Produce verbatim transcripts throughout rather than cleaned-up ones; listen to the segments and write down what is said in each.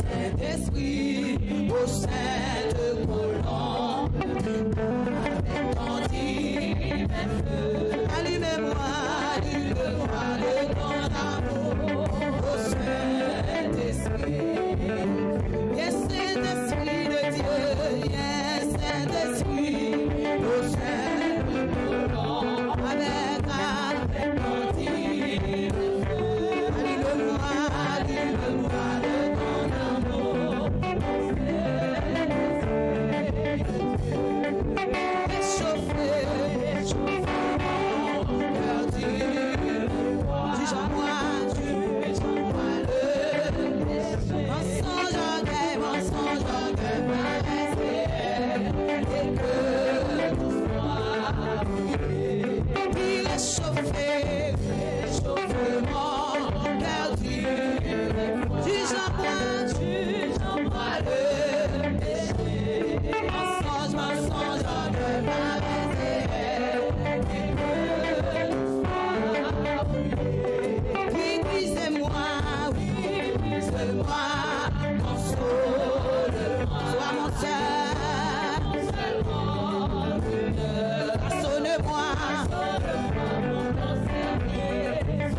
Saint-Esprit, au sein de colombe, avec ton divin feu. Allumez-moi, allumez-moi de ton amour, au Saint-Esprit. Yes, Saint-Esprit de Dieu, yes, Saint-Esprit, au sein de colombe, avec, avec ton divin feu. Allumez-moi, allumez-moi de ton amour, réchauffez, réchauffez mon cœur dur. Dis-moi, dis-moi le mensonge orgueil, mensonge orgueil, paraît et que tout soit brûlé. Puis réchauffez, réchauffez mon cœur dur. Dis-moi, dis-moi le péché. Mensonge, mensonge orgueil, paraît et que tout soit brûlé. Oui, brisez-moi, oui, brisez-moi, console-moi, sois mon seul, seulement Dieu. Façonne-moi, façonne-moi pour ton service,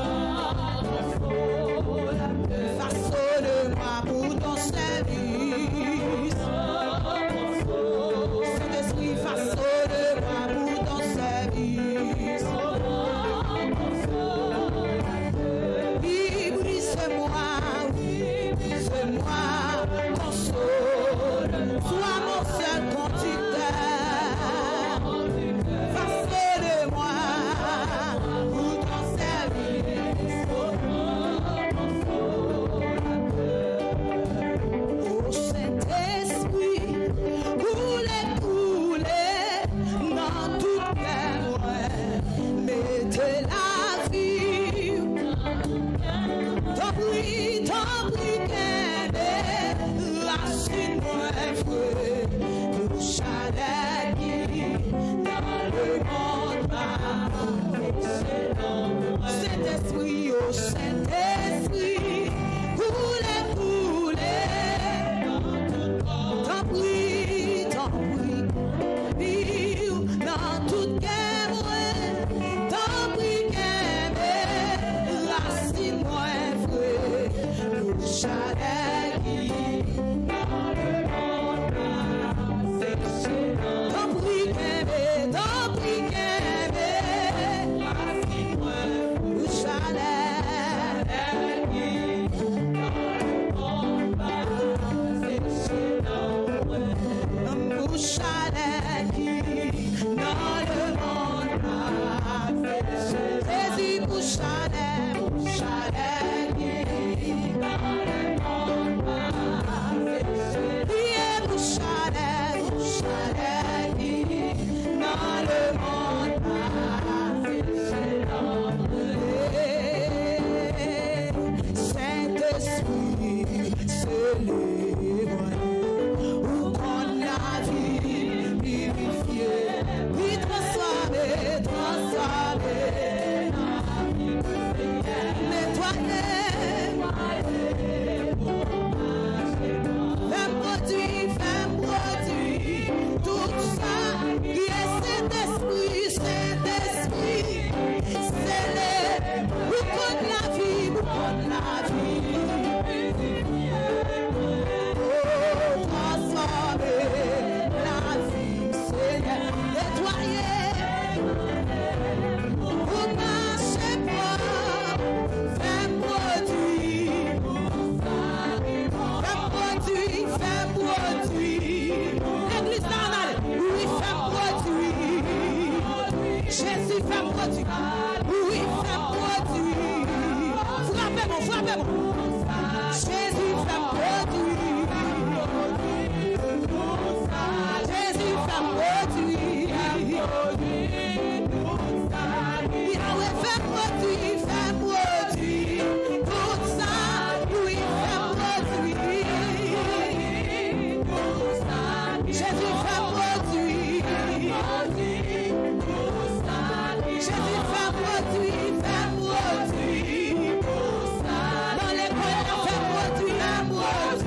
façonne-moi pour ton service. Saint-Esprit, façonne-moi pour ton service. Oui, brise-moi, oui, brise-moi, console, sois mon seul conducteur. Façonne-moi pour ton service. Ô Saint-Esprit, coulez, coulez dans toute guerre, mettez la vie. Tant pis, tant pis, qu'elle racine-moi, frère, pour chalet dans le monde excellent. Saint-Esprit, ô Saint-Esprit, coulez, coulez, tant pis, tant pis, dans toute guerre, tant pis, qu'elle racine-moi, frère, pour chalet dans le monde excellent. Tant pis, qu'elle, tant pis, qu'elle racine-moi, pour chalet dans le monde excellent. Pour chalet dans le monde excellent. Jésus, pour chalet, pour chalet dans le monde excellent. Priez pour chalet, pour chalet dans le monde excellent. Saint-Esprit, célèbre-nous, où qu'on la vie vivifiée, puis transformer, transformer, nettoyer, fais produit, fais produit, tout ça, qui est Saint-Esprit, Saint-Esprit, célèbre, où qu'on la vie, où qu'on la vie. Oh, transformer la vie, Seigneur, nettoyer, pour marcher pas, fais produit, fais produit, fais produit. L'église normale, oui, fais produit. Jésus fait produit, oui, fait produit. Frappez-moi, frappez-moi. Jésus fait produit. Jésus fait produit. Yahweh fait produit, fait produit. Tout ça, oui, fait produit. Jésus fait produit. Jésus fait produit, fait produit. Dans les coins, fait produit, fait produit.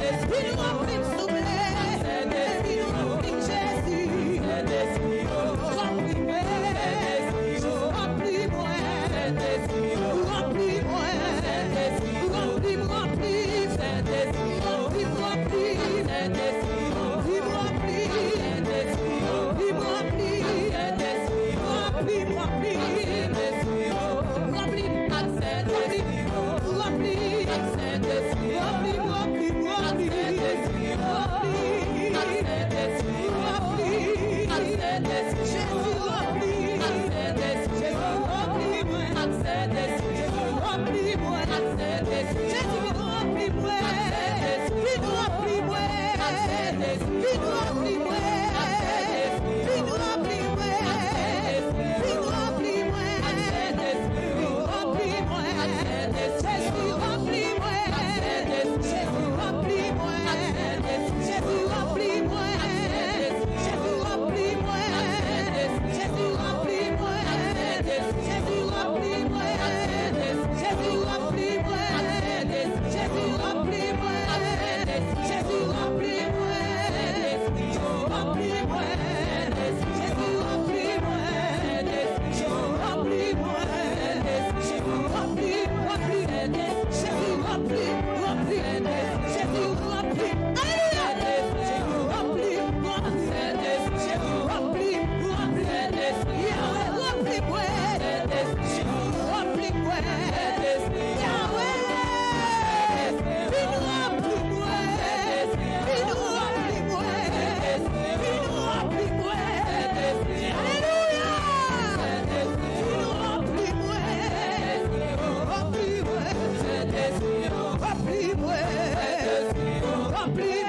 Remplis-moi, remplis-moi, remplis-moi.